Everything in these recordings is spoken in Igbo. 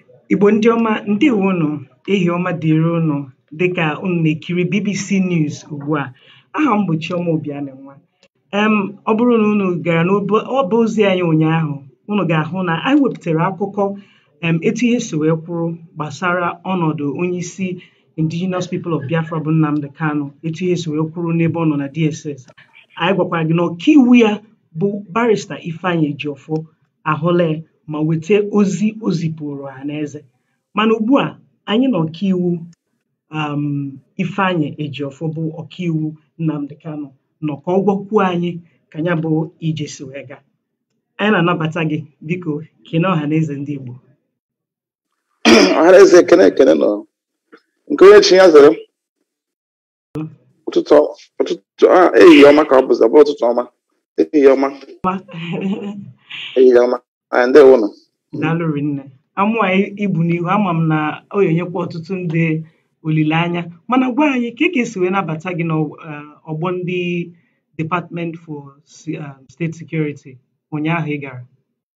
Igbo ndị ọma, ndewo unu, ehi ọma dịrị unu dịka unu na-ekiri BBC News ugbu a. Aha m bụ Chioma Obianenwa. Ọ bụrụ na unu gara n'ọba ozi anyị ụnyaahụ, unu ga-ahụ na anyị wepụtara akụkọ etu ihe si wee kwuru gbasara ọnọdụ onyeisi Indigenous People of Biafra bụ Nnamdi Kanu, etu ihe si wee kwuru n'ebe ọ nọ na DSS. Anyị gwakwara gị na ọkaiwu ya bụ barista Ifeanyi Ejiofor ahụla ma weta ozi o zipụrụ ọhaneze. Mana ugbu a anyị na ọkaiwu Ifeanyi Ejiofor bụ ọkaiwu Nnamdi Kanu nọ ka ọ gwakwuo anyị ka ya bụ ije si wee gaa. Anyị na-anabata gị, biko kene ọhaneze ndị Igbo. Ọhaneze ekene nọ nke onye chi ya zere ụtụtụ ehihie ọma ka ọ bụzi ọ bụ ụtụtụ ọma ehihie ọma ehihie ọma ndewo nọ. Daalụ rinne. Amụ anyị ibu n'ihu, ama m na ọ ga-enyekwa ọtụtụ ndị olileanya, mana gwa anyị ka esi wee nabata gị n'ọgbọ ndị Department for State Security ụnyaahụ ị gara.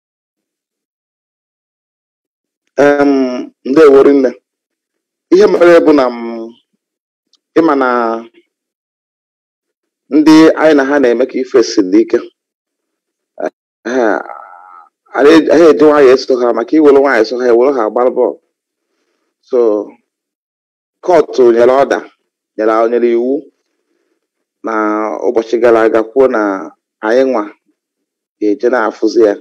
Ndewo rinne. Ihe mere bụ na ịma na ndị anyị na ha na-eme ka ife siri ike, anyị eji nwaanyị eso ha maka iwere nwaanyị eso ha ewere ha gbara bọọlụ. So kọtụ nyere iwu na ụbọchị gara aga kwuo na anyị nwa ga-eje na-afụzi ya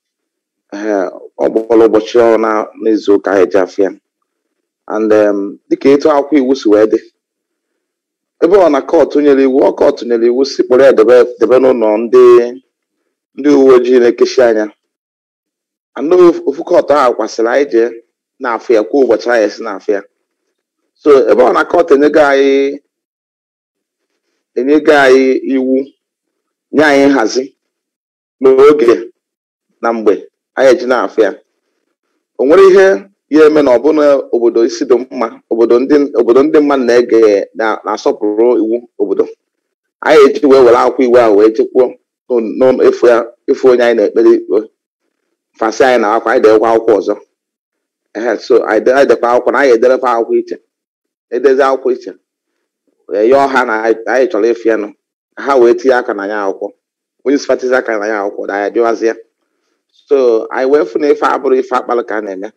ọ gbọrọ ụbọchị ọrụ n'izu ụka anyị eji afụ ya. And dịka etu akwụkwọ iwu si wee dị, ebe ọ na kọtụ nyere iwu si kpọrọ ya debe n'ụlọ ndị uwe ojii na-ekechi anya. Anụ ofu kọtụ ahụ kwasịrị anyị jee na-afụ ya kwa ụbọchị anyị esi na-afụ ya. So ebe ọ na kọtụ enyego anyị iwu nye anyị nhazi n'oge na mgbe anyị eji na-afụ ya. O nwere ihe ya eme na ọbụna obodo isi dị mma, obodo ndị mmadụ na-asọpụrụ iwu obodo, anyị eji wee were akwụkwọ iwu ahụ wee jekwuo efu onye anyị na-ekpere ikpe fasị anyị na akwa anyị dewekwa akwụkwọ ọzọ. So anyị dekwa akwụkwọ na anyị ederekwa akwụkwọ iche, edezi akwụkwọ iche yọọ ha na anyị chọrọ ịfụ ya nụ ha wee tinye aka na ya akwụkwọ. Onye isi fatizi aka na ya akwụkwọ na ya jụwazi ya. So anyị wee fụ na ife abụrụ ife akpalụ ka a na-eme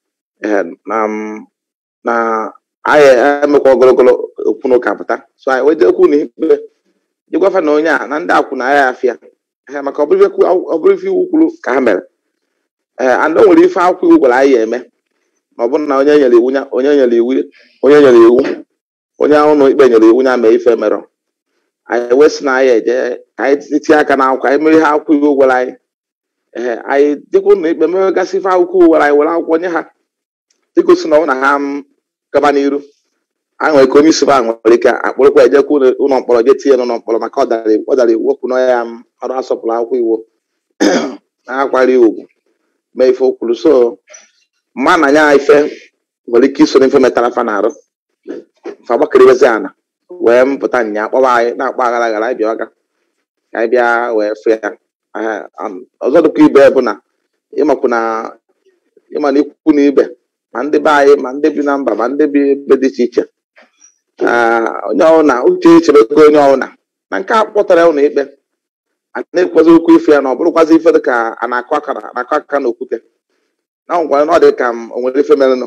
na anyị emekwa ogologo okwu n'ụka pụta. So anyị wee jekwu na ikpe jegwafa na onye a na ndị akwụ na ya afịa maka ọ bụrụ ife iwu kwuru ka ha mere. And o nwere ife akwụkwọ iwu gwara anyị eme na ọ bụrụ na onye nyere iwu onye ahụ na ikpe nyere iwu ya mee ife merọ, anyị wee sị na anyị eje ka anyị tinye aka na akwụkwọ anyị mere ihe akwụkwọ iwu gwara anyị. Anyị dịkwa na ikpe mewegasị ife akwụkwọ iwu gwara anyị were akwụkwọ nye ha dịgosi na ọ na ha gaba n'iru. Anyị nwere ka onye isi ba nwere ike akpụrụkwa ejekwa ụlọ mkpọrọ je tinye n'ụlọ mkpọrọ maka ọ dara iwu okwu na ya ọrụ asọpụrụ akwụkwọ iwu na-akwari ugwu mee ife o kwuru. So mma na anya ife nwere ike iso n'ife metara fa na-arụ fa gbakịrịbezi ana wee mpụta nya kpọba anyị na-akpọ aghara aghara anyị bịa ọga ka anyị bịa wee fụ ya. Ọzọ dịkwa ibe bụ na ịma na ikwu na ibe ma ndị be anyị ma ndị bi na mba ma ndị bi ebe dị iche iche, onye ọbụla uche echebego onye ọbụla na nke a kpọtara ụlọ ikpe a na-ekwazi okwu ife ya na ọ bụrụkwazi ife dị ka a na-akụ aka na okwute na ngwara na ọ dị ka o nwere ife merenụ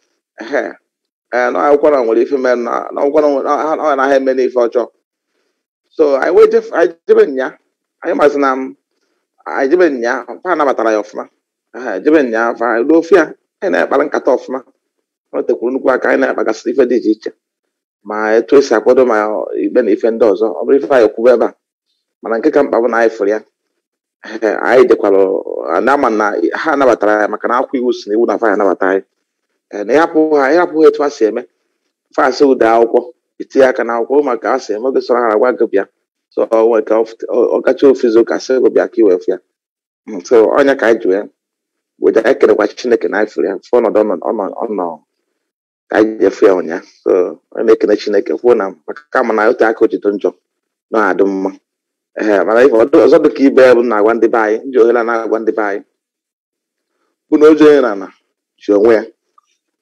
na akwụkwọ na nwere ife merenụ na akwụkwọ na ha eme n'ife ọjọọ. So anyị jebe nya anyị mazi na anyị jebe nya fa nabatara ya ọfụma jebe nya fa ruo ofe ya anyị na-akpara nkata ọfụma. Ọ tekwuru nnukwu aka anyị na-akpagasị ife dị iche iche ma etu esi akwado ma ikpe na ife ndị ọzọ. Ọ bụrụ ife anyị kwube ebe a, mana nke ka mkpa bụ na anyị fụrụ ya. Anyị dekwara na-ama na ha nabatara ya maka na akwụkwọ iwu si na iwu na fa ya nabata anyị na ịhapụ etu ha si eme fasị ụda akwụkwọ itinye aka na akwụkwọ maka ha si eme oge sọrọ ha gwa gị bịa. So ọ gacha ofu izu ụka sị gị bịa ka iwefụ ya. So onye ka anyị ji wee weda ekelekwa Chineke na anyị fụrụ ya fụ ọnọdụ ọnọ ka anyị ji efu ya ụnyaahụ. So ọ na-ekele Chineke kwuo na maka kama na ote aka ojido njọ na adị mma. Mana ife ọzọ dị ka ibe bụ na-agwa ndị be anyị, ndị ohere na-agwa ndị be anyị bụ na oji onye na ji onwe ya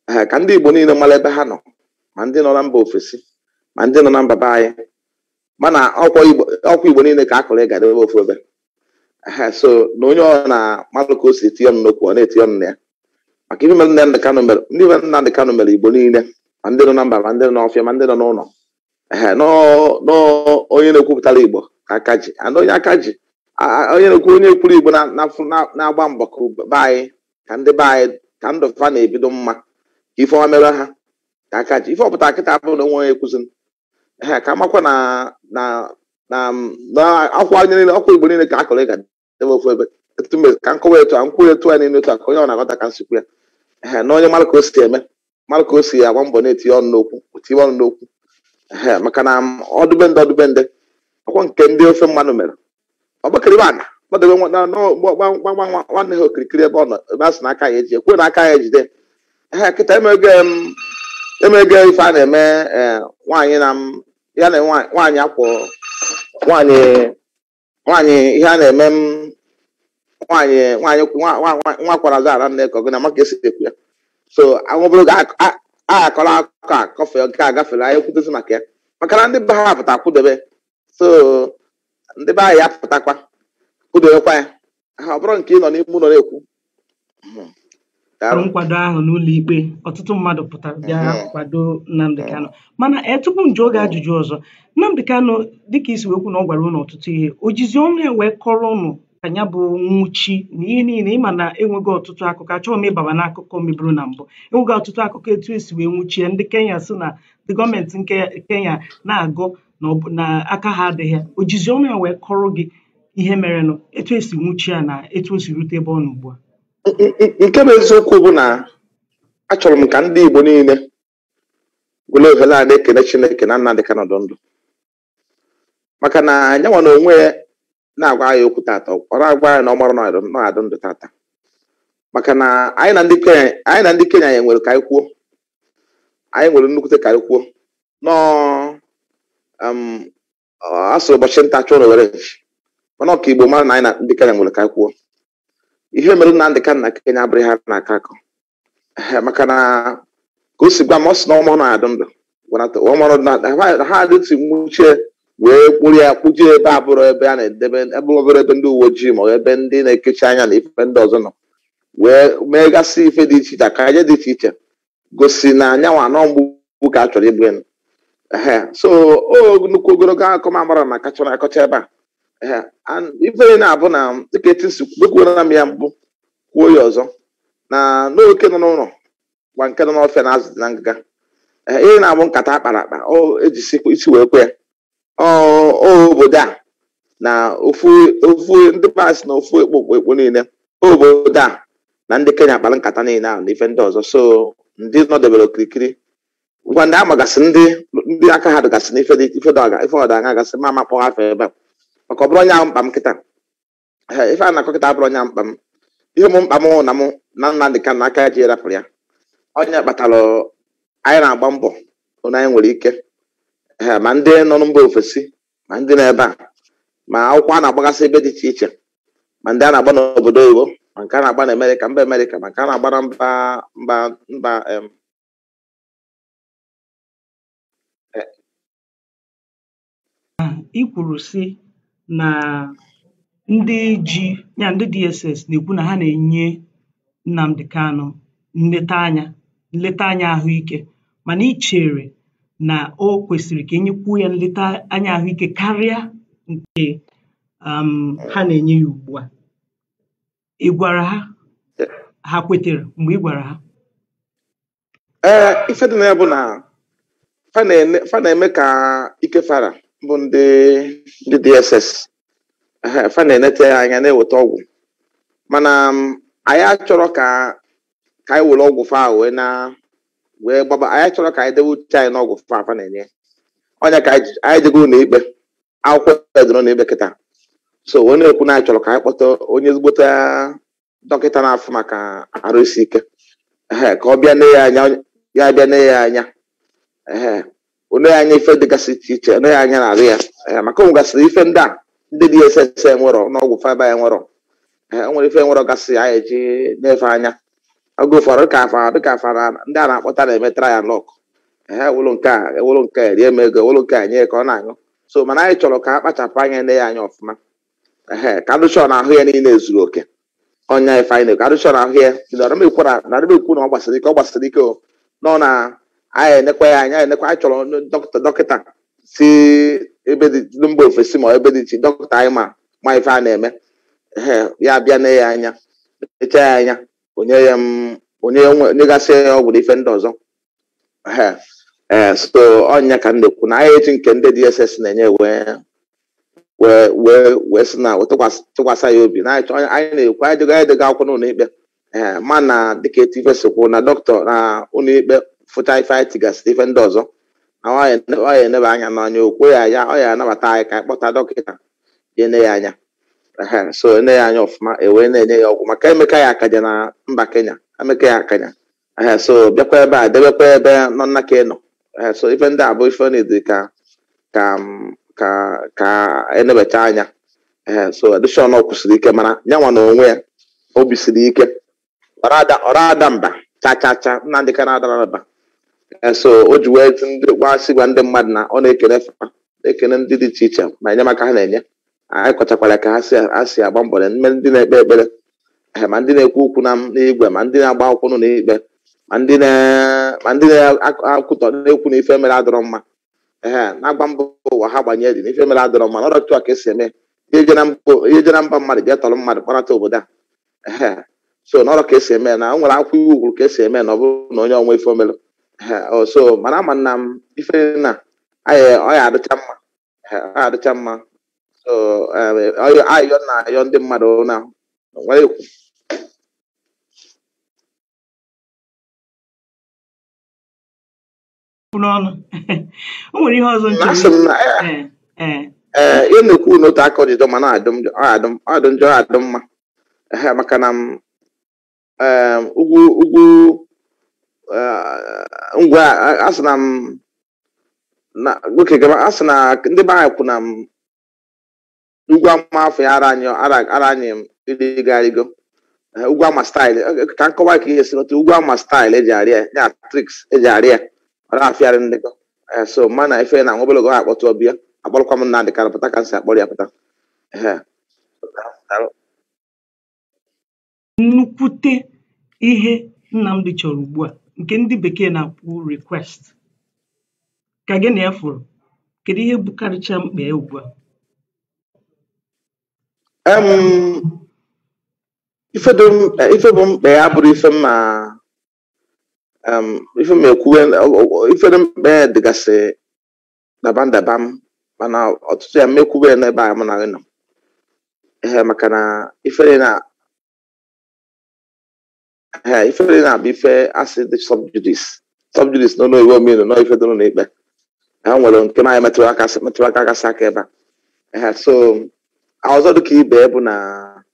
ka ndị Igbo niile mara ebe ha nọ, ma ndị nọ na mba ofesi ma ndị nọ na mba be anyị, mana ọkwa Igbo niile ka akụrụ ịga debe ofu ebe. So na onye ọ na mmadụ ka o si etinye m n'okwu, ọ na-etinye m na ya, maka ife mere Nnamdi Kanu mere Igbo niile, ma ndị nọ na mba ma ndị nọ n'ọfịa ma ndị nọ n'ụlọ. Onye na-ekwupụtara Igbo ka aka ji, onye aka ji onye kwuru Igbo na-agba mbọ ka be anyị, ka ndị be anyị, ka ndụ fa na-ebido mma, ka ife ọma mere ha ka aka ji. Ife ọpụta kịta abụrụ na onwe onye ekwuzin ka amakwa na ọkwa Igbo niile ka akụrụ ịga debe ofu ebe. Ka nkọwa etu a nkwụ etu a niile otu a ka onye ọ na-aghọta ka nsikwu ya, na onye mara ka o si eme, mara ka o si agba mbọ na-etinye ọnụ n'okwu maka na ọdụbende ọkwa nke ndị ofe mmanụ mere ọgbakịrị ana gbadebe nwanne ha okirikiri ebe ọ nọ, ebe a sị na aka ya eji ekwe na aka ya ejide. Kịta emege ife a na-eme nwaanyị ya na nwaanyị akwọ nwaanyị ihe a na-eme nwa kwara zara nne ka ọ gị na maka esi ekwu ya. So anwụbụrụ akọrọ akụkọ a kọfe nke a gafere anyị ekwudozi maka ya, maka na ndị be ha pụta kwudebe. So ndị be anyị ya pụtakwa kwudebekwa ya, ọ bụrụ nke ị nọ n'ime ụlọ na-ekwu. Nkwado ahụ n'ụlọ ikpe ọtụtụ mmadụ pụtara bịa kwado Nnamdi Kanu, mana tupu m jụọ oge ajụjụ ọzọ, Nnamdi Kanu dịka isi wekwu na ọ gwara ụnụ ọtụtụ ihe, o jizi ọnụ ya wee kọrọ ụnụ ka ya bụ nwụchi na ihe niile, ịma na enweghị ọtụtụ akụkọ, achọghị m ịbaba n'akụkọ meburu na mbụ, enweghị ọtụtụ akụkọ etu esi wee nwụchie ndị Kenya, si na ndị gọọmenti nke Kenya na-agụ na aka ha adịghị. O jizi ọnụ ya wee kọrọ gị ihe merenụ, etu esi nwụchi ya na etu o si rute ebe ọ nọ ugbu a. Nke bụ eziokwu bụ na achọrọ m ka ndị Igbo niile were ohere a na-ekene Chineke na Nnamdi Kanu nọ ndụ, maka na nyanwa na onwe na-agwa ya okwu tata, ọ na-agwa ya na ọ mara na-adụ ndụ tata, maka na anyị na ndị Kenya ya nwere ka anyị kwuo, anyị nwere nnukwute ka anyị kwuo asụrụ ụbọchị nta chụọ na were mana ọka Igbo mara na anyị na ndị Kenya nwere ka anyị kwuo. Ihe mere Nnamdi Kanu na Kenya abụrụ ha na-aka akọ, maka na ka o si gwa m ọ sị na ọmụrụ na-adụ ndụ ha adịtụ nwuchie wee kpụrụ ya kpụjie ebe abụrụ ebe a na-edebe, ebe obere ebe ndị uwe ojii ma ebe ndị na-ekechi anya na ife ndị ọzọ nọ, wee meegasị ife dị iche iche aka ihe dị iche iche gosi na anyanwụ anọ mgbu ka a chọrọ igbu elu. So nnukwu ogologo akụkọ m amara na akọcha ebe a ife na-abụ na dịka etu si kwekwuola m ya mbụ kwuo ya ọzọ na n'oke nọ n'ụlọ gwa nke nọ n'ọfịa na azụ dị na ngịga. Ihe na-abụ nkata akpara akpa ejisikwa isi wee kwe ya obodo a na ofu ndị paasị na ofu ekpo niile, obodo a na ndị Kenya kpara nkata niile ahụ na ife ndị ọzọ. So ndị nọdebere okirikiri ngwa ndị amagasị ndị aka ha dịgasị na ife ọdaga gasị ma makpọ afọ ebe a, maka ọ bụrụ onye ahụ mkpa m kịta ife a na-akọ kịta abụrụ onye mkpa m. Ihe m mkpa m na Nnamdi Kanu na aka ji rapụrụ ya, onye kpatara anyị na-agba mbọ na anyị nwere ike ma ndị nọ na mba ofesi ma ndị nọ ebe a, ma akwụkwọ a na-agbagasị ebe dị iche iche, ma ndị a na-agba n'obodo oyibo, ma nke a na-agba na Amerịka, mba Amerịka, ma nke a na-agba na mba i kwuru si na ndị DSS na-ekwu na ha na-enye Nnamdi Kanu nleta anya ahụike, mana ị chere na o kwesịrị ka enyekwuo ya nleta anya ahụike karịa nke ha na-enye ya ugbu a. Ị gwara ha kwetere mgbe ị gwara ha? Ife dị na ya bụ na fa na-eme ka ike fara bụ ndị DSS fa na-enete ya anya na-eweta ọgwụ, mana anyị achọrọ ka anyị were ọgwụ fa wee gbaba. Anyị chọrọ ka anyị dewe uche anyị n'ọgwụ fa na-enye onye ka anyị jego n'ikpe, akwụkwọ edoro n'ikpe kịta. So onye ekwu na anyị chọrọ ka anyị kpọta onye ezigbote dọkịta na-afụ maka arụ isi ike ka ọ bịa ne ya anya onye ya anya ife dịgasị iche iche, onye ya anya na-arụ ya maka o gasịrị ife ndị a ndị DSS enwerọ n'ọgwụ faba ya enwerọ, nwere ife enwerọ gasị anyị eji na-efe anya oge ụfọdụ dịka afara ndị a na-akpọta na-eme trial lock ewụlụ nke a ewụlụ nke a rie m ego ewụlụ nke a nye ka ọ na-aṅụ so mana anyị chọrọ ka a kpachapụ anya nne ya anya ọfụma ka adụchọ na ahụ ya niile zuru oke ọnya ife anyị ka adụchọ na ahụ ya na-ekwu na ọ gbasara ike nọ na anyị enekwa ya anya enekwa anyị chọrọ dọkịta si ebe dị mba ofesi ma ebe dị iche dọkịta anyị ma ife a na-eme ya bịa nne ya anya eche ya anya onye gasị ya ọgwụ na ife ndị ọzọ so ọnya ka m na-ekwu na anyị eji nke ndị DSS na-enye wee sị na tụkwasị ya obi na anyị na-ekwu anyị dịga akwụkwọ n'ụlọ ikpe mana dịka etu ife sikwu na dọkịta na ụlọ ikpe fụcha ife anyị tigasịrị ife ndị ọzọ na ọ ya eneba anya n'anya okwu ya ọ ya anabata anyị ka anyị kpọta dọkịta ya ene ya anya so ene ya anya ọfụma ewee na-enye ya ọgwụ maka emeka ya akaja na mba Kenya emeka ya akanya so bịakwa ebe a debekwa ebe nọ nna ka nọ so ife ndị a bụ ife na-edi ka enebacha anya so adishọn kwụsịrị ike mana nyanwa na onwe ya obi siri ike ọra ada mba chachacha Nnamdi Kanu adara mba so o ji wee gbasị gwa ndị mmadụ na ọ na-ekene ndị dị iche iche ma enyemaka ha na-enye anyị kọchakwara ka ha si agba mbọ ndị na-ekpe ekpere ma ndị na-ekwu okwu n'igwe ma ndị na-agba akwụkwọ n'ikpe ma ndị na-akwụtọ na-ekwu na ife mere adọrọ mma na-agba mbọ ụwa ha gbanye dị na ife mere adọrọ mma n'ọdọtụ a ka esi eme ihe je na mba mmadụ jee tọrọ mmadụ kparata obodo a so n'ọrụ ka esi eme na o nwere akwụkwọ iwu gwuru ka esi eme na ọ bụrụ na onye ọnwa ife omelu so mana ama na m ife na ọ ya adịcha mma so ayọ ndị mmadụ na nwere ekwu n'ọnụ o nwere ihe ọzọ ihe na-ekwu n'otu aka ọjịjọ ma na-adụ njọ adụ mma maka na ugwu ngwa asị na oke gaba asị na ndị be anyị kwu na ugwu ama afọ ya ara anyị ịrịgo ugwu ama staịlụ ka nkọwa ka ihe si n'otu ugwu ama staịlụ eji arịa ya triks eji arịa ọra afịarị ndịgo so mana ife na nwa obere oge ha akpọtụ ọbịa akpọrọkwa m Nnamdi Kanu pụta ka nsị akpọrọ ya pụta nnukwute ihe Nnamdi chọrọ ugbu a nke ndị bekee na-akpọ request ka gị na ya fụrụ kedu ihe bukarịcha mkpa ya ugbu a ife bụ mkpa ya bụrụ ife ife m ekwuwe ife dị mkpa ya dịgasị ndaba m mana ọtụtụ ya mmekwuwe n'ebe a mụ na gị nọ maka na ifere na-abụ ife asị dị subjudice n'ụlọ iwu omenu nọ ife dụrụ n'ikpe ha nwere nke anyị metụrụ aka kasị aka ebe a so ọzọ dịka ibe bụ na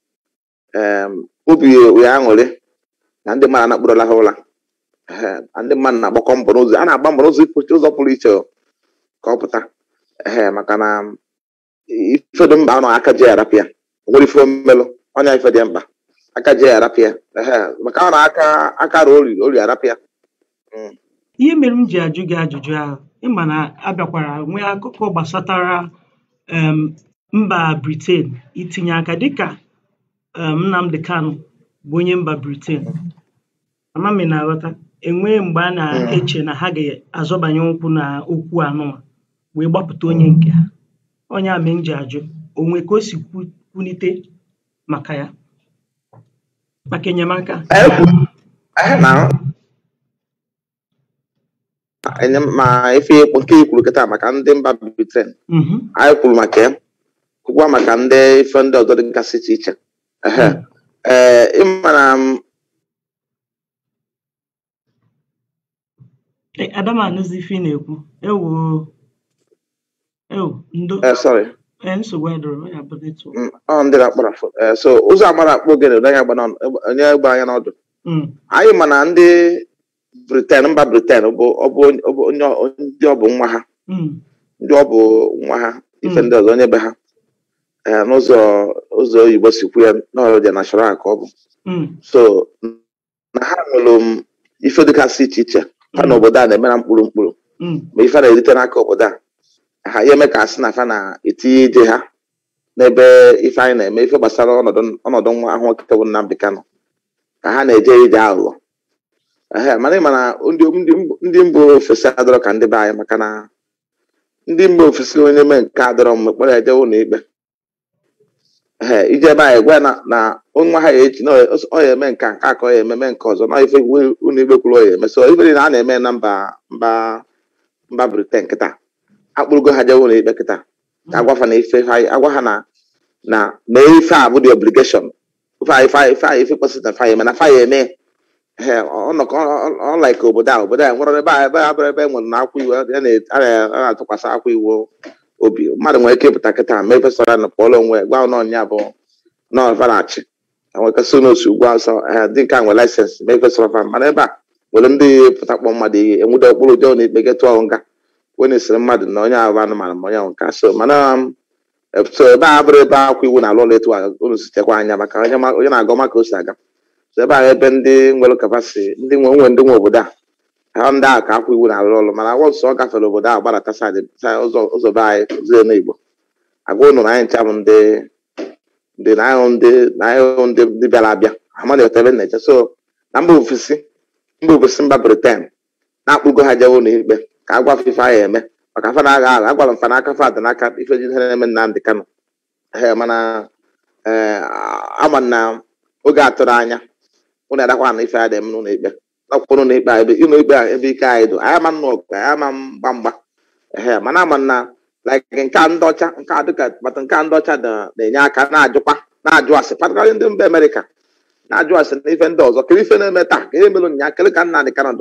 obi ya aṅụrị na ndị mmadụ anakpụrụla ha ụla ndị mmadụ na-agbakọ mbọ n'ụzọ a na-agba mbọ n'ụzọ ụzọ pụrụ iche ka ọ pụta maka na ife dị mkpa anọ aka ji arapịa nwere ife omelụ ọnya ife dị mkpa aka ji arapịa maka ọ na aka ori arapịa ihe mere m ji ajụ gị ajụjụ ahụ ịma na abịakwara nwee akụkọ gbasatara mba Britain itinye aka dịka Nnamdi Kanu bụ onye mba Britain amami na-aghọta enwee mgbe a na-eche na ha ga-azọbanye ụkwụ na okwu anụma wee gbapụta onye nke ha onye a mee nji ajụ onwe ka o si kwunite maka ya maka enyemaka ma ife nke ikwuru kịta maka ndị mba Britain anyị kwuru maka ya kwukwa maka ndị ife ndị ọzọ dịgasị iche iche ịmara Adamanụzi ife na-ekwu sorry nsogbu edoro ya bụ detu ndị na-akpọrọ so ụzọ amara akpọ ogene onye gba anya n'ọdụ anyị ma na ndị Britain mba Britain bụ ndị ọ bụ nwa ha ndị ọ bụ nwa ha ife ndị ọzọ onye be ha n'ụzọ oyibo si kwu ya n'ọrụ dị nashọral ka ọ bụ so na ha nwere ife dịgasị iche iche fa na obodo a na-eme na mkpụrụ ma ife na-erite n'aka obodo a ha ya eme ka asị na fa na-etinye ije ha n'ebe ife anyị na-eme ife gbasara ọnọdụ nwa ahụ nwoke bụ Nnamdi Kanu ka ha na-eje ije aghụghọ mana ị mana ndị mba ofesi adọrọ ka ndị be anyị maka na ndị mba ofesi onye mee nke adọrọ mgbe kpọrọ eje ụlọ ikpe ije ebe anyị gwa na nwa ha echi na ọ ya eme nke aka ọ ya ememe nke ọzọ na ife ụlọ ikpe kwuru ọ ya eme so ife na a na-eme na mba Britain kịta akpụrụgo ha jewe ụlọ ikpe kịta ka agwafa na ife agwa ha na ife a bụ the obligation ife kwesịrị na fa ya eme na fa ya eme ọlaike obodo a nwere ebe a bụrụ ebe nwere na akwa iwu a na-atụkwasị akwa iwu obi mmadụ nwere ike ịpụta kịta ma ife sọrọ na pọlọ onwe gwa n'ọnya bụ nọvanachi nwekasị n'osu ugwu asọ dị nke a nwere laịsensị ma ife sọrọ fa mana ebe a nwere ndị pụta kpọ mmadụ ihe enwude okpụrụ jọọ na ikpe getụọ nga wee na-esiri mmadụ na onye ahụ anụmanụ ma onye ahụ nka so mana so ebe a bụrụ ebe akwa iwu na alụ ụlọ etu unu sitekwa anya maka onye na-agọ maka o si aga so ebe ahụ ebe ndị nwere kapasiti ndị nwe obodo a ndị ahụ ka akwa iwu na-alụ ọrụ mana agwọ nsọ ọ gafere obodo ahụ gbadata ụzọ be anyị zie n'Igbo agwa ụnụ na anyị ncha bụ ndị na-ahụ ndị bịara abịa amadị ebe na-eche so na mba ofesi mba Britain na-akpụgo ha jewe ụlọ ikpe ka agwa ife anyị eme maka afa na-agha agha agwara mfa n'aka fadị n'aka ife jide na-eme Nnamdi Kanu mana ama na oge atụrụ anya ụnụ adakwa na ife ya dị eme n'ụlọ ikpe akwụkwọ ụlọ ikpe ebe ike anyị dị anyị ama nnọọ ọgụ anyị ama mgba mana ama na like nke ndị ọcha nke a dịka mata nke ndị ọcha na-enye aka na-ajụ asị kpatakara ndị mba Amerịka na-ajụ asị na ife ndị ọzọ kere ife na-eme taa ka ihe mere nya kere ka Nnamdi Kanu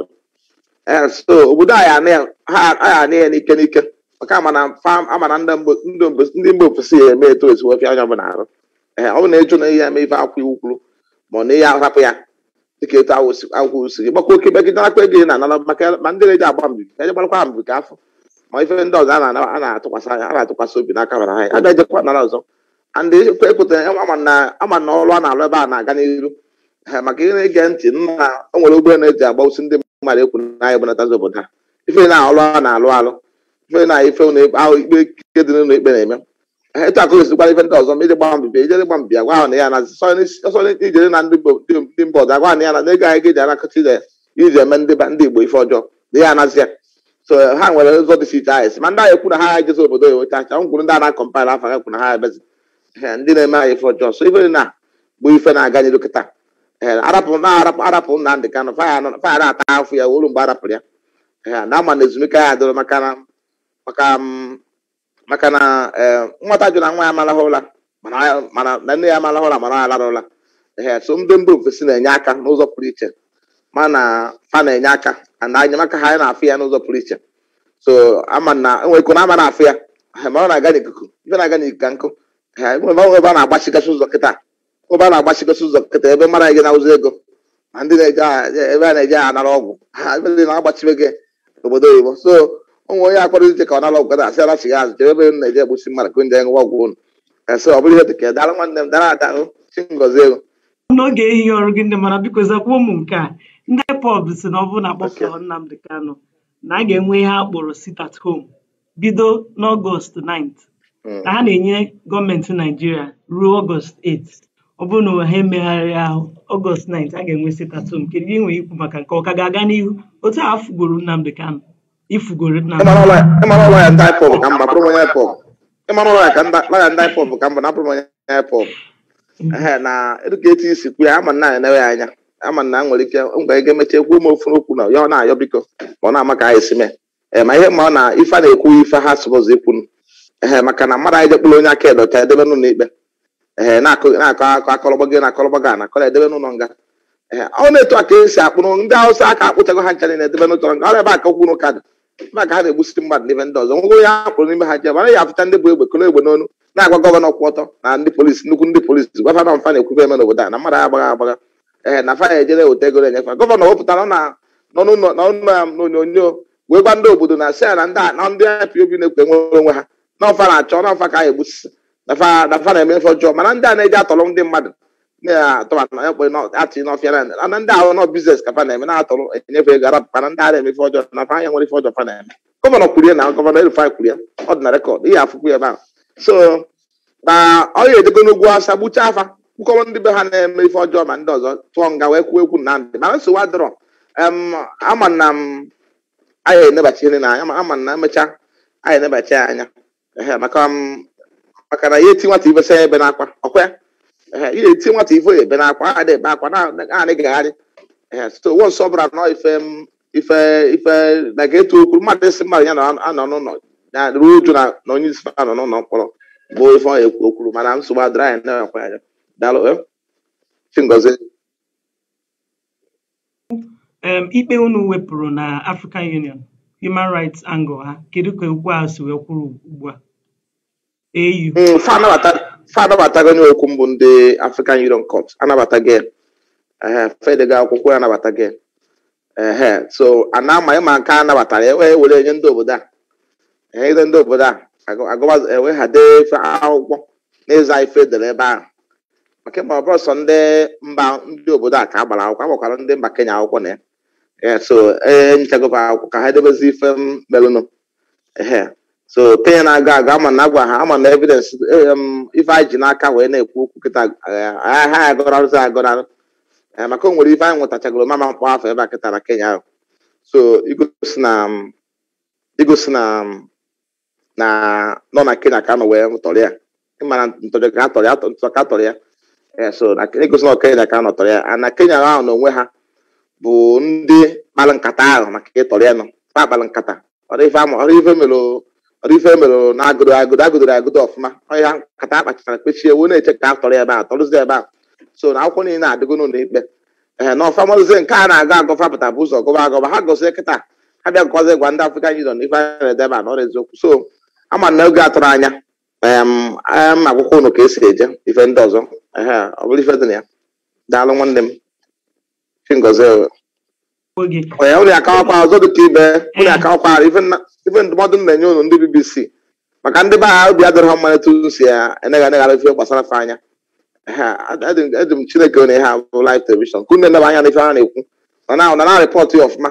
so obodo anyị anị ya n'ike maka amana ndị mba ofesi ya eme eto esi wefịa onye ọbụla arụ ọ bụ na eju na ihe eme ife akwa iwu kwuru ma ọ na ihe ahapụ ya dịka etu akwụkwọ usiri gbakwa oke begide akwa ego na-anara maka ma ndị na-eji agba mbibi eje gbarakwa mbibi ka afọ ma ife ndị ọzọ a na-atụkwasị obi n'aka bara anyị abịa ejekwa nara ọzọ andị ekwetara ama na ọrụ a na-alụ ebe a na-aga n'iru maka ihe na-ege ntị nna o nwere ụgbọelu na-eji agbausi ndị mmadụ ekwu na anyị bụnatazi obodo ha ife na-alụ a na-alụ ife na ife ikpe ike dị n'ụlọ ikpe na-eme etu akụ esikwara ife ndị ọzọ ma ije gba mbibi ijere gba mbibi agwa ahụ na ya na ọsọ ijere na ndị mba ọzọ agwa na ya na n'ego anyị ga-eji anakọta iji eme ndị Igbo ife ọjọọ na ya anazi ya so ha nwere ụzọ dị iche iche anyị ma ndị anyị ekwu na ha ejezi obodo eweta acha ngwuru ndị a na-akọmpara afọ ha ekwu na ha ebezi ndị na-eme anyị ife ọjọọ so ife na bụ ife na-aga n'iru kịta arapụ Nnamdi Kanu faya na-ata afọ ya olu mgbe arapụrụ ya na ama na ezumike ya adịrọ maka na nwata jụ na nwa ya amalahụ ụla mana na nne ya amalahụ ụla mana ya lara ụla so ndị mba ofesi na-enye aka n'ụzọ pụrụ iche mana fa na-enye aka na enyemaka ha na-afụ ya n'ụzọ pụrụ iche so ama na enwere iko na ama na-afụ ya ma ọ na-aga n'ikuku ife na-aga n'ikuku ka nkụ ebe a na-agbachigasị ụzọ kịta ebe mara gị na ụzọ ego ma ndị ebe a na-eje anara ọgwụ ebe dị na-agbachibe gị obodo oyibo so ụmụ onye akpọrọ iche ka ọ nara ọgwụ asị arasị ya azụ chebe ebe na-eje egbusi mmadụ ka nje nwa ọgwụ ụnụ so ọ bụrụ ihe dị ka dara nwanne m dara ada chi ngozi ego n'oge ehihie ọrụ gị ndị mara biko zakwa ụmụ nke a ndị pọb si na ọ bụrụ na akpọpụrụ Nnamdi Kanu na a ga-enwe ihe a kpọrọ sit at home bido n'Ọgọst 9th na ha na-enye gọọmenti Naijiria ruo Ọgọst 8th ọ bụrụ na ha emegharị ahụ Ọgọst 9th a ga-enwe sit at home kedu ihe nwere ikwu maka nke ọ ka ga-aga n'ihu otu a fugoro Nnamdi Kanu ifugoro Nnamdi ịmara ụlọ ya ndị pọb ka mba bụrụ onye pọb ịmara ụlọ ya ka ndị pọb ka mba na bụrụ onye pọb na eruka etu isi kwu ya ama na enewe ya anya ama na nwere ike mgbe ga emecha ekwu m ofu okwu na ya ọ na-ayọ biko ma ọ na-ama ka anyị si mee ma ihe ma ọ na ife a na-ekwu ife ha sụbọzọ ekwunu maka na mmadụ anyị jekpụrụ onye aka edocha edebe n'ụlọ ikpe na-akọ akọlọgba gị na akọlọgba gị na-akọrọ edebe n'ụlọ nga ọ na-etu aka esi akpụrụ ndị Hausa aka akpụchago ha ncha na-edebe n'ụlọ nga ọrụ ebe aka okwu n'ụka dị maka ha na-egbusiri mmadụ n'ibe ndị ọzọ nwego ya akpụrụ n'ime ha je mana ya afụcha ndị bụ egbe kolo egbe n'onu na-agwa gọvanọ kwụ ọtọ na ndị polisi nnukwu ndị polisi gwafa na mfa na-ekwube eme n'obodo a na mmadụ agbaga na fa ejere eweta ego enyefa gọvanọ wepụtara n'ọnụ ya n'onyonyo wee gwa ndị obodo na sịa na ndị IPOB na-ekwe nwere onwe ha na ọfa na-achọ na ọfa ka ha egbusi na fa na-eme ife ọjọọ mana ndị a na-eji atọrọ ndị mmadụ atị n'ọfịa na ndị ahụ nọ biznes ka fa na-eme na-atọrọ enyefe ego arapụta na ndị a na-emefe ọjọọ na fa anya nwere ife ọjọọ fa na-eme gọvanọ kwurie na gọvanọ Erufai kwurie ọ dị na rekọd ihe afụkwu ebe ahụ so na ọ ya edego n'ugwu asa gbuchaa afa kwukọrọ ndị be ha na-eme ife ọjọọ ma ndị ọzọ tụọ nga wee kwuo ekwu Nnamdi mana nsogbu adịrọ ama na anyị enebachi ihe na anya ama na emechaa anyị enebachi anya maka na ya eti nwata ife senya ebe n'akwa ọkwa ya ihe eti nwata ife ebe n'akwa a na-ebe akwa na gagharị so wonsọ ọbụla nọ ife na ga-etu okwu mmadụ isi mmadụ ya anọ n'ụlọ na ruo uju na onye isi anọ n'ụlọ mkpọrọ bụ ife ọ ekwu okwuru mana nsogbu adịrị anyị na-ekwe anya daalụ Ngozi ikpe unu wepụrụ na African Union Human Rights angle ha kedu ka okwu a si wee kwuru ugbu a fa anabatago onye okwu mbụ ndị African Union Court anabatago fedega akwụkwọ ya anabatago so ana amaghị ma nke anabatara were enye ndị obodo a ede ndị obodo a eweghade ife akwụkwọ n'ịza ife edere ebe ahụ maka ma ọ bụrụ sọ ndị mba ndị obodo a ka agbara akwụkwọ agbakwara ndị mba Kenya akwụkwọ na ya so enyichagova akwụkwọ ka ha edebezi ife melụnụ so Kenya na-aga aga ama na agwa ha ama na evidence ife anyị ji n'aka wee na-ekwu okwu kịta ha agọrarụzi agọrarụ maka o nwere ife anyị nwetachagoro mama mkpọ afọ ebe a kịta na Kenya ahụ so igosi na nọ na Kenya ka anọ wee tọrọ ya ịmara ntọrọ ka atọrọ ya so igosi na Kenya ka anọ tọrọ ya na Kenya ahụ na onwe ha bụ ndị kpara nkata ahụ maka ịtọrọ ya nọ kpara nkata ọrụ ife mere na agụdoro ọfụma ọya nkata akpachara kpechie ewu na-eche ka atọrọ ebe a tọrụzi ebe a so na akwụkwọ niile na-adịgo n'ụlọ ikpe na ọfamazi nke a na-aga agọfapụta bụ ụzọ gọba ha gozie kịta ha bịa gọzie gwa ndị African Union ife anya na-edebe a n'ọrụ eziokwu so ama na oge atụrụ anya akwụkwọ ụnụ ka esi eje ife ndị ọzọ ọ bụrụ ife dị na ya daalụ nwanne m Ngozi onye ụlọ akawakwa ọzọ dị ka ibe ụlọ akawakwa ife ndụmọdụ na-enye ụnụ ndị BBC maka ndị be ha obi adịrọ ha mma etu si ya eneghara ife gbasara fe anya eji m Chineke onye ha bụ live television ka unu na-eneba anya n'ife ha na-ekwu na rịpọtụ ya ọfụma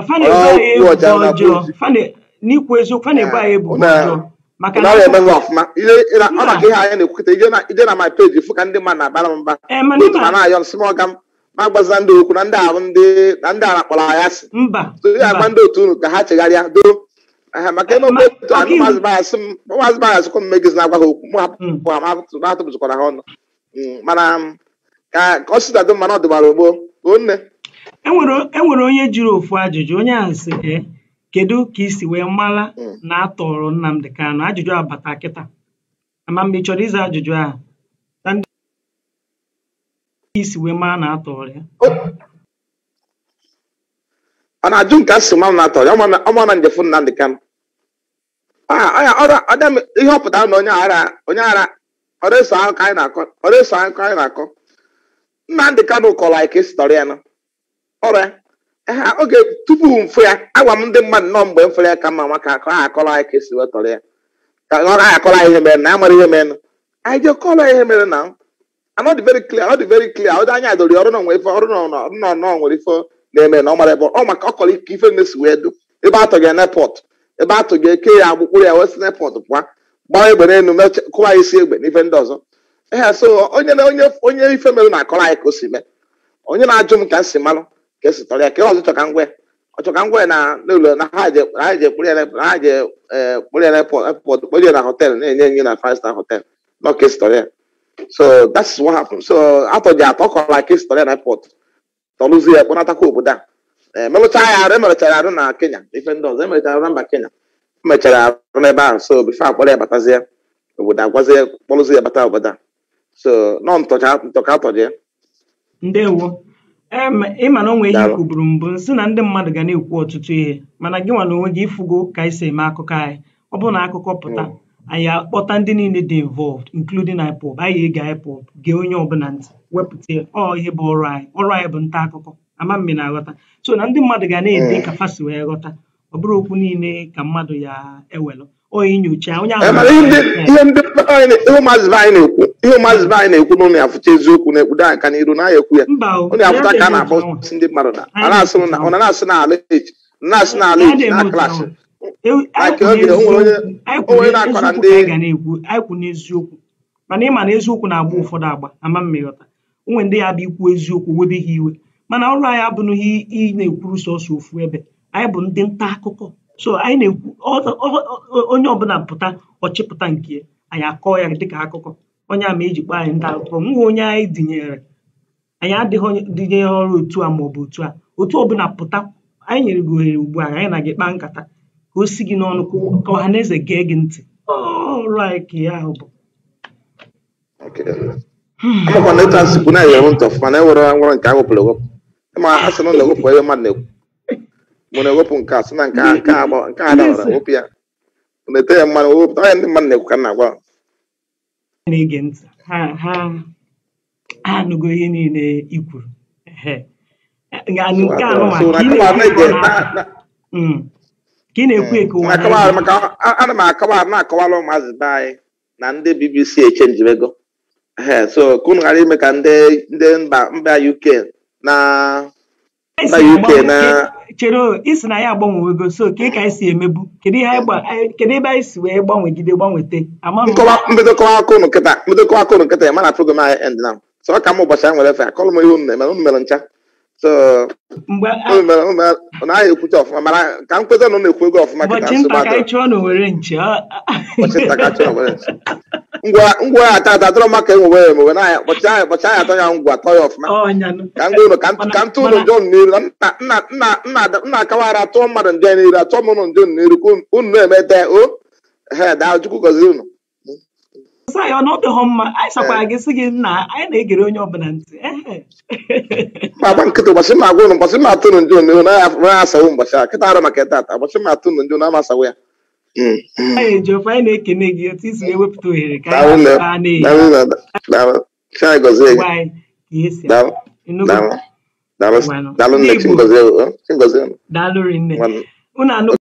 n'ikwu eziokwu na-ebe anyị ebubo ọjọọ maka na ọ na-emebe ọfụma ọ maka ihe anyị na-ekwukịta ije na my page fụ ka ndị mmadụ na-abara m mba ma na-ayọ nsị m ọga m ma gbaza ndị okwu na ndị ahụ ndị a na-akpọrọ ya asị so ya agba ndị otu unu ka ha chegharịa doo maka eme otu anụ maazị bayasị kwa mmegezi na-agwa ha okwu mụ hapụ ha atụpụzikwara ha ọnụ mana ka ọ si dado mana ọ dịbara ogbo onne enwere onye jiri ofu ajụjụ onye ahụ sị kedu ka isi wee mara na atọrọ Nnamdi Kanu ajụjụ abata kịta ama mgbe ị chọrọ ịza ajụjụ ahụ isi wee mara na atọrọ ya ọ na-ajụ nke asị mara na atọrọ ya ọ ma na njefu Nnamdi Kanu ihe ọ pụtara na onye ara ọrụ eso ahụ ka anyị na-akọ Nnamdi Kanu kọrọ anyị ka esi tọrọ ya nọ ọrụ ya oge tupu mfụ ya agwa m ndị mmadụ nọ mgbe mfere ya ka mma maka ka ha akọrọ anyị ka esi wee tọrọ ya ka ọ gaghị akọrọ anyị ihe mere na ya mara ihe mere anyị je kọrọ ihe mere na ọ dị very clear ọ dị anya dori ọrụ nwere ife na-eme na ọ mara ebe ọ maka ọ kọrọ ike ife na-esi wee du ebe atọ gị n'epọt ebe atọ gị eke ya agbụkpụrụ ya wee si n'epọt pụa gbaa egbe n'elu kụwa ya isi egbe n'ife ndị ọzọ so onye ife mere na-akọrọ anyị ka o si mee onye na-ajụ m ka m si malụ ka esi tọrọ ya ka ọzọ chọka ngwa na n'ụlọ na ha je kpụrụ ya n'epọt kpụrụ ya na họteelụ na-enye enye na 5-star hotel na ka esi tọrọ ya so that's what happened so atọ ji atọ kọrọ ka esi tọrọ ya na epọt tọrụzi ya kpọnatakwa obodo a emerechara arụ na Kenya ife ndị ọzọ emerechara arụ na mba Kenya emechara arụ n'ebe ahụ so bifo akpọrọ ya batazie obodo agwazie kpọrụzi ya bata obodo a so nọ ntọka atọji ya ndewo ịma na onwe ihe kwuburu mbụ nsị na ndị mmadụ ga na-ekwu ọtụtụ ihe mana gị nwa na onwe gị ifugo ka anyị si eme akụkọ anyị ọ bụrụ na akụkọ pụta anyị akpọta ndị niile dị involved including IPOB anyị ege IPOB gee onye ọbụla ntị wepụta ihe bụ ọrụ anyị bụ nta akụkọ ama mme na-aghọta so na ndị mmadụ ga na-ede ka fasi wee ghọta ọ bụrụ okwu niile ka mmadụ ya ewelụ inyocha onye ahụ ihe maazị anyị ihe Mazi anyị na-ekwu n'ụlọ ya fụcha eziokwu na-ekpudo anyị ka n'iru na ya ekwu ya onye afụta ka a na-agba ndị mmadụ na ọ na-asị n'ala echi na-asị n'ala echi na klaasị onye na-akọrọ ndị anyị kwụ n'eziokwu mana ịma na eziokwu na-agba ụfọdụ agba ama mmeghọta onwe ndị ya bụ ikwu eziokwu webe ha iwe mana ọrụ anyị abụghị ị na-ekwuru sọsọ ofu ebe anyị bụ ndị nta akụkọ so anyị na-ekwu onye ọbụla pụta ọchịpụta nke anyị akọọ ya dịka akụkọ onye ama ejikwa anyị nta akụkọ nwa onye anyị dinyere anyị adịghị dinye ọrụ otu a maọbụ otu ọbụla pụta anyị nyere gị ohere ugbu a anyị na gị kpaa nkata ka o si gị n'ọnụ ka ọha na eze gee gị ntị ọrụ anyị ka ya ahụ bụ amakwa na etu asịkwu na ewerụ ntọ mana ewere nwere nke ahụpụrụ ewepụ ma a sị na ụlọ ewepụ ebe mmadụ na-ekwu mụ na-ewepụ nke a sị na nke a dabara wepụ ya na-ete ya mmanụ wepụta onye ndị mmadụ na-ekwu ka na-agwa na-ege ntị ha anụgo ihe niile i kwuru ka ị na-ekwu eke ana m na-akọwalụ Mazi be anyị na ndị BBC echenjibego so ka unu ghara ime ka ndị mba UK na chere isi na ya agbanwewego so ka anyị si emebu kedu ebe anyị si wee gbanwete mbido kọwa aka unu nkịta ya mana program anyị end now so ọ ka m ụbọchị anyị nwere efe akọlụ m ihe unu na-eme unu mere ncha so na anyị ekwucha ọfụma mana ka m kweta na unu ekwu ego ọfụma ngwa ya tata atọrọ maka enwewe emewe na ụbọchị anyị atọ ya ngwa atọ ya ọfụma ka ngwa unu ka ntụ ụnụ njọ n'iru nna akawara atọ mmadụ nje n'iru atọ m ụnụ njọ n'iru ka unu na-emete daa Chukwu gọzie unu ya ọnọdụghọ mma anyị sakwara gị sị gị nna anyị na-egere onye ọbụla ntị agba nkịta ụbọchị m agwa ụnụ ụbọchị m atụ ụnụ njọ n'iru na asawo ụbọchị a kịta arụ maka tata ụbọchị m atụ ụnụ njọ na amasawo ya anyị eji ofe anyị na-ekene gị otu isi ewepụta ohere ka daalụ nne Chingozie daalụ rinne